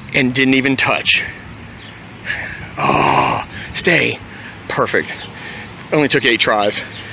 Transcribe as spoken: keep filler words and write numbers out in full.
and didn't even touch. Oh, stay. Perfect. Only took eight tries.